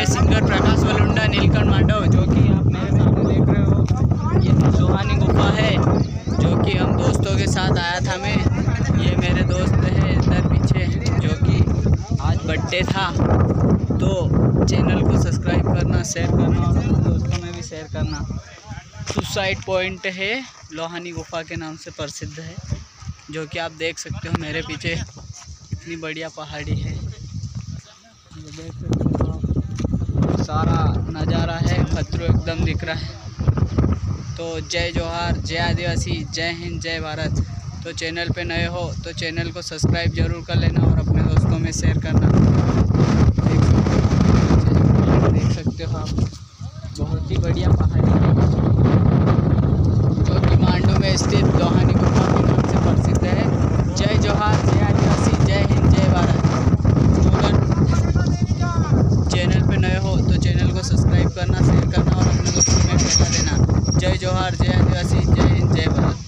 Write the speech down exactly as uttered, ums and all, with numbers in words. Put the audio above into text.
Singer Prakash Valunda Neelkanth Mandav, जो कि आप मेरे सामने देख रहे हो। ये लोहानी गुफा है जो कि हम दोस्तों के साथ आया था मैं। ये मेरे दोस्त है इधर पीछे, जो कि आज बर्थडे था। तो चैनल को सब्सक्राइब करना, शेयर करना और अपने दोस्तों में भी शेयर करना। सुसाइड पॉइंट है, लोहानी गुफा के नाम से प्रसिद्ध है, जो कि आप देख सकते हो मेरे पीछे इतनी बढ़िया पहाड़ी है। ये देख सकते हो आप, सारा नज़ारा है, खतरो एकदम दिख रहा है। तो जय जोहार, जय आदिवासी, जय हिंद, जय भारत। तो चैनल पे नए हो तो चैनल को सब्सक्राइब जरूर कर लेना और अपने दोस्तों में शेयर करना। देख सकते हो आप, बहुत ही बढ़िया पहाड़ी है, जो कि मांडू में स्थित लोहानी गुफा के नाम से प्रसिद्ध है। जय जोहार, जय आदिवासी, जय हिंद, जय भारत। तो अगर चैनल पे नए हो तो चैनल को सब्सक्राइब करना, शेयर करना और अपने दोस्तों में फैला देना। जय जोहार, जय आदिवासी, जय हिंद, जय भारत।